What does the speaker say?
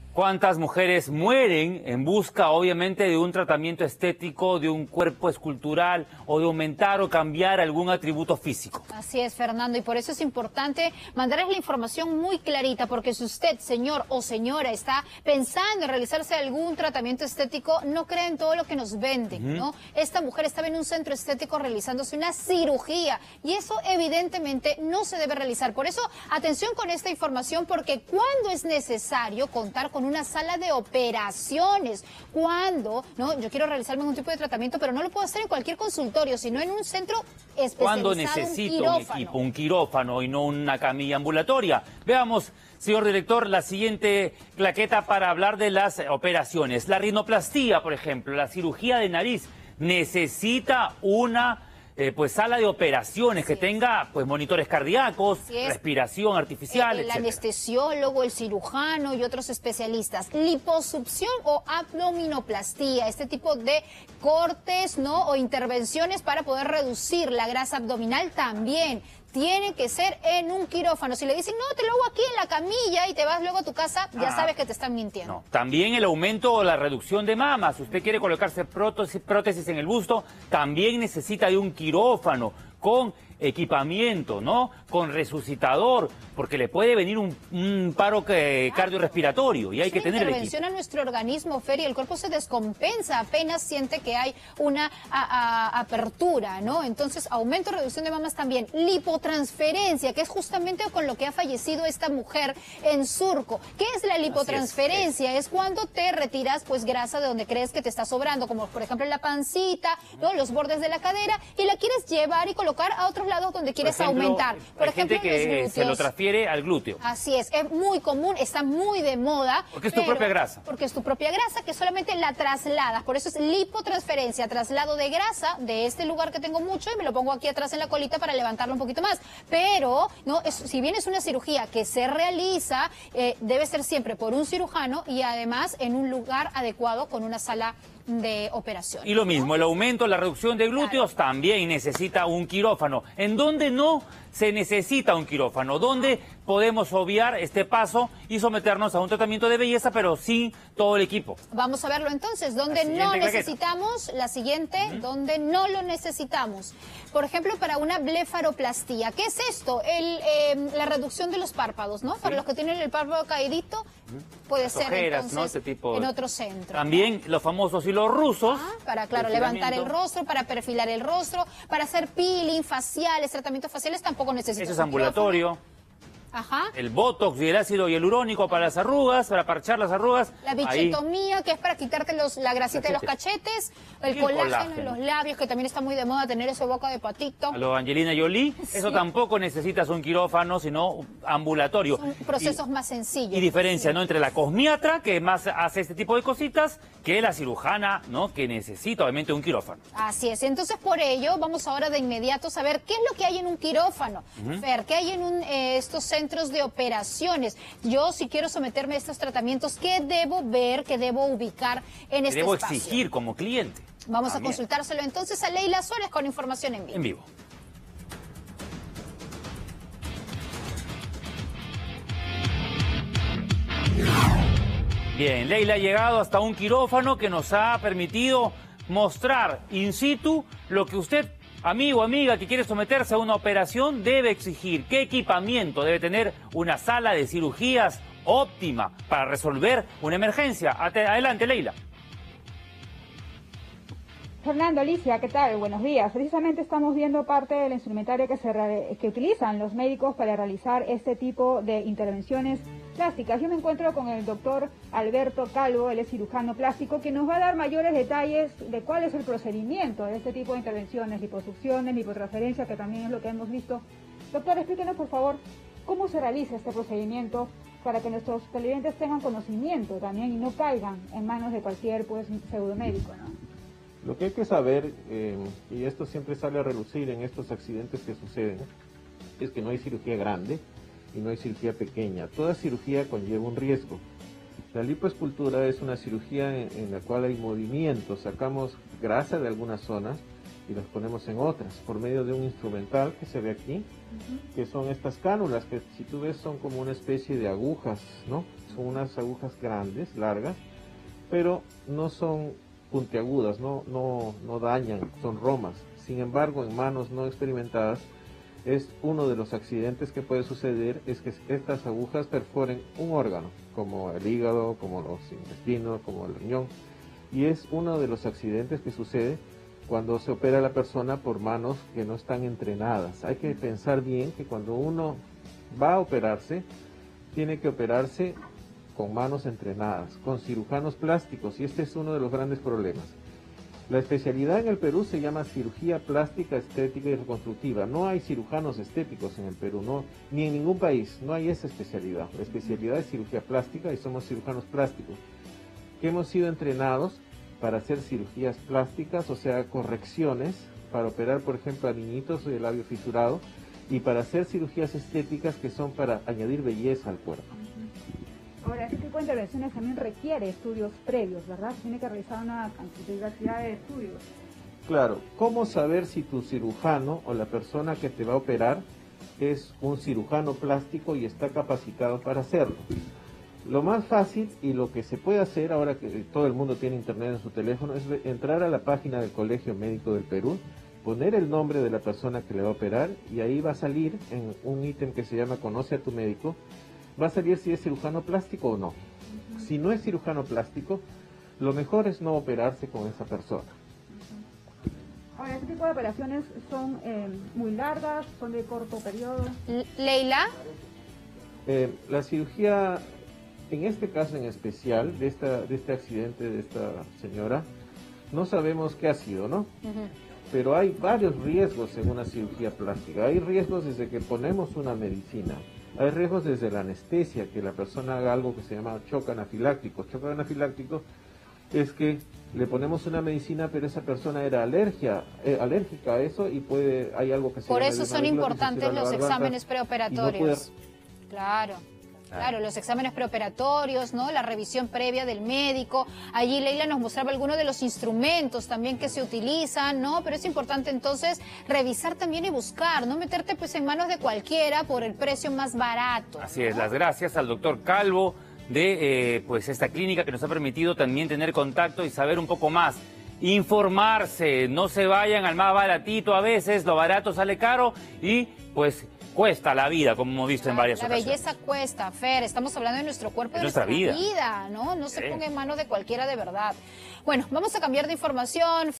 ¿Cuántas mujeres mueren en busca, obviamente, de un tratamiento estético, de un cuerpo escultural o de aumentar o cambiar algún atributo físico? Así es, Fernando, y por eso es importante mandarles la información muy clarita, porque si usted, señor o señora, está pensando en realizarse algún tratamiento estético, no crea en todo lo que nos venden, ¿no? Esta mujer estaba en un centro estético realizándose una cirugía y eso evidentemente no se debe realizar. Por eso, atención con esta información, porque cuando es necesario contar con una sala de operaciones, cuando, ¿no? Yo quiero realizarme un tipo de tratamiento, pero no lo puedo hacer en cualquier consultorio, sino en un centro especializado. Cuando necesito un equipo, un quirófano y no una camilla ambulatoria. Veamos, señor director, la siguiente claqueta para hablar de las operaciones. La rinoplastía, por ejemplo, la cirugía de nariz, necesita una sala de operaciones que tenga monitores cardíacos, respiración artificial, el anestesiólogo, el cirujano y otros especialistas. Liposucción o abdominoplastía, este tipo de cortes, ¿no? O intervenciones para poder reducir la grasa abdominal también tiene que ser en un quirófano. Si le dicen, no, te lo hago aquí en la camilla y te vas luego a tu casa, ya sabes que te están mintiendo. No. También el aumento o la reducción de mamas. Si usted quiere colocarse prótesis en el busto, también necesita de un quirófano con equipamiento, ¿no? Con resucitador, porque le puede venir un paro cardiorrespiratorio y hay que tener el equipo. Intervención a nuestro organismo, Fer, y el cuerpo se descompensa apenas siente que hay una apertura, ¿no? Entonces, aumento, reducción de mamas también. Lipotransferencia, que es justamente con lo que ha fallecido esta mujer en Surco. ¿Qué es la lipotransferencia? Es cuando te retiras, grasa de donde crees que te está sobrando, como por ejemplo en la pancita, ¿no? Los bordes de la cadera, y la quieres llevar y colocar a otros lados donde quieres aumentar. Por ejemplo, gente que se lo transfiere al glúteo. Así es muy común, está muy de moda. Porque es tu propia grasa. Porque es tu propia grasa que solamente la trasladas. Por eso es lipotransferencia, traslado de grasa de este lugar que tengo mucho y me lo pongo aquí atrás en la colita para levantarlo un poquito más. Pero, no, si bien es una cirugía que se realiza, debe ser siempre por un cirujano y además en un lugar adecuado con una sala de operación. Y lo mismo, el aumento, la reducción de glúteos también necesita un quirófano. ¿En dónde no se necesita un quirófano? ¿Dónde podemos obviar este paso y someternos a un tratamiento de belleza, pero sin todo el equipo? Vamos a verlo entonces. ¿Dónde no necesitamos? La siguiente, ¿dónde no lo necesitamos? Por ejemplo, para una blefaroplastía. ¿Qué es esto? La reducción de los párpados, ¿no? Para los que tienen el párpado caidito, puede las ser ojeras, entonces, ¿no? Este tipo en otro centro. También los famosos hilos rusos. Para, claro, levantar el rostro, para perfilar el rostro, para hacer peeling faciales, tratamientos faciales, tampoco necesitamos. Eso es ambulatorio. Ajá. El botox y el ácido hialurónico para las arrugas, para parchar las arrugas. La bichetomía, que es para quitarte la grasita de los cachetes. El colágeno en los labios, que también está muy de moda tener esa boca de patito. A lo Angelina Jolie, eso tampoco necesitas un quirófano, sino ambulatorio. Son procesos más sencillos. Y diferencia, ¿no?, entre la cosmiatra, que más hace este tipo de cositas, que la cirujana, ¿no?, que necesita obviamente un quirófano. Así es. Entonces, por ello, vamos ahora de inmediato a saber qué es lo que hay en un quirófano. Fer, ¿qué hay en estos centros de operaciones? Yo, si quiero someterme a estos tratamientos, ¿qué debo ver, qué debo ubicar en este espacio? Debo exigir como cliente. Vamos a consultárselo entonces a Leila Suárez con información en vivo. En vivo. Bien, Leila ha llegado hasta un quirófano que nos ha permitido mostrar in situ lo que usted, amigo o amiga que quiere someterse a una operación, debe exigir. ¿Qué equipamiento debe tener una sala de cirugías óptima para resolver una emergencia? Adelante, Leila. Fernando, Alicia, ¿qué tal? Buenos días. Precisamente estamos viendo parte del instrumentario que utilizan los médicos para realizar este tipo de intervenciones plásticas. Yo me encuentro con el doctor Alberto Calvo, él es cirujano plástico, que nos va a dar mayores detalles de cuál es el procedimiento de este tipo de intervenciones, liposucciones, lipotransferencia, que también es lo que hemos visto. Doctor, explíquenos, por favor, cómo se realiza este procedimiento para que nuestros televidentes tengan conocimiento también y no caigan en manos de cualquier pseudomédico, ¿no? Lo que hay que saber, y esto siempre sale a relucir en estos accidentes que suceden, es que no hay cirugía grande y no hay cirugía pequeña. Toda cirugía conlleva un riesgo. La lipoescultura es una cirugía en la cual hay movimiento, sacamos grasa de algunas zonas y las ponemos en otras, por medio de un instrumental que se ve aquí, que son estas cánulas, que si tú ves son como una especie de agujas, ¿no? con unas agujas grandes, largas, pero no son puntiagudas, no dañan, son romas. Sin embargo, en manos no experimentadas, es uno de los accidentes que puede suceder, es que estas agujas perforen un órgano, como el hígado, como los intestinos, como el riñón, y es uno de los accidentes que sucede cuando se opera a la persona por manos que no están entrenadas. Hay que pensar bien que cuando uno va a operarse, tiene que operarse con manos entrenadas, con cirujanos plásticos, y este es uno de los grandes problemas. La especialidad en el Perú se llama cirugía plástica, estética y reconstructiva. No hay cirujanos estéticos en el Perú, no, ni en ningún país, no hay esa especialidad. La especialidad es cirugía plástica y somos cirujanos plásticos, que hemos sido entrenados para hacer cirugías plásticas, o sea, correcciones, para operar, por ejemplo, a niñitos de labio fisurado, y para hacer cirugías estéticas que son para añadir belleza al cuerpo. Ahora, este tipo de intervenciones también requiere estudios previos, ¿verdad? Tiene que realizar una cantidad de estudios. Claro, ¿cómo saber si tu cirujano o la persona que te va a operar es un cirujano plástico y está capacitado para hacerlo? Lo más fácil y lo que se puede hacer ahora que todo el mundo tiene internet en su teléfono es entrar a la página del Colegio Médico del Perú, poner el nombre de la persona que le va a operar y ahí va a salir en un ítem que se llama Conoce a tu médico, va a salir si es cirujano plástico o no. Si no es cirujano plástico, lo mejor es no operarse con esa persona. Ahora, este tipo de operaciones son muy largas, son de corto periodo. Leila. La cirugía, en este caso en especial, de este accidente de esta señora, no sabemos qué ha sido, ¿no? Pero hay varios riesgos en una cirugía plástica. Hay riesgos desde que ponemos una medicina. Hay riesgos desde la anestesia, que la persona haga algo que se llama shock anafiláctico. Shock anafiláctico es que le ponemos una medicina, pero esa persona era alérgica a eso y hay algo que se llama... Por eso son importantes los exámenes preoperatorios. Claro. Claro, los exámenes preoperatorios, ¿no? La revisión previa del médico. Allí Leila nos mostraba algunos de los instrumentos también que se utilizan, ¿no? Pero es importante entonces revisar también y buscar, no meterte pues en manos de cualquiera por el precio más barato, ¿no? Así es, las gracias al doctor Calvo de pues esta clínica que nos ha permitido también tener contacto y saber un poco más. Informarse, no se vayan al más baratito a veces, lo barato sale caro y pues... cuesta la vida, como hemos visto en varias ocasiones. La belleza cuesta, Fer. Estamos hablando de nuestro cuerpo y de nuestra vida, ¿no? No se ponga en manos de cualquiera de verdad. Bueno, vamos a cambiar de información.